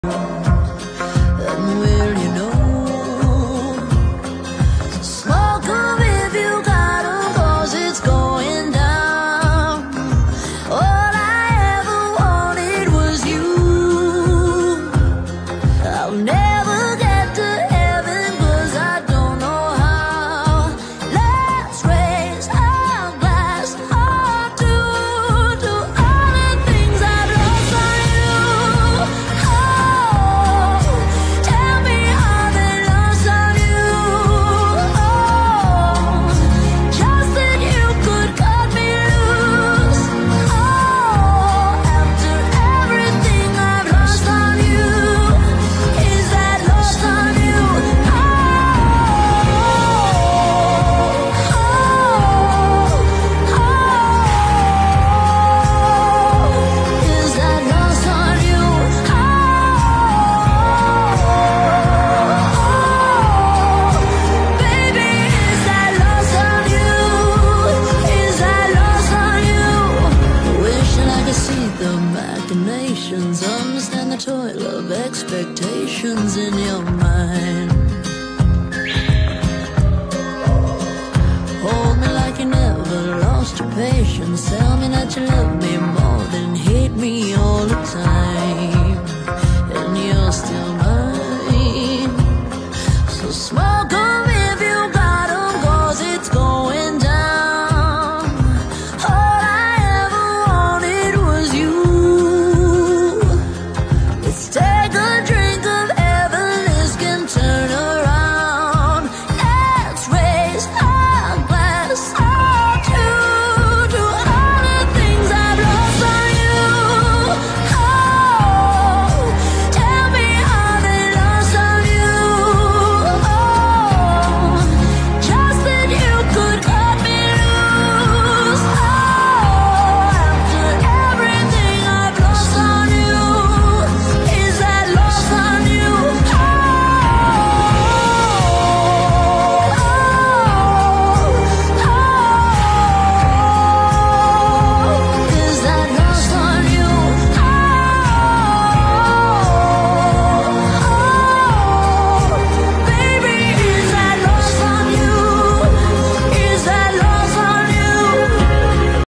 And will you know, smoke 'em if you got 'em, 'cause it's going down. All I ever wanted was you. I'll never get to heaven 'cause I don't know how. Let's raise our glass up to all the things I've lost on you. Oh, tell me how they lost on you. Oh, just that you could cut me loose. Oh, after everything I've lost on you, is that lost on you? Oh, is that lost on you? Baby, is that lost on you? Is that lost on you? Wishing I could see the machinations, understand the toil of expectations in your mind. Hold me like you never lost your patience. Tell me that you love me more than hate me all the time.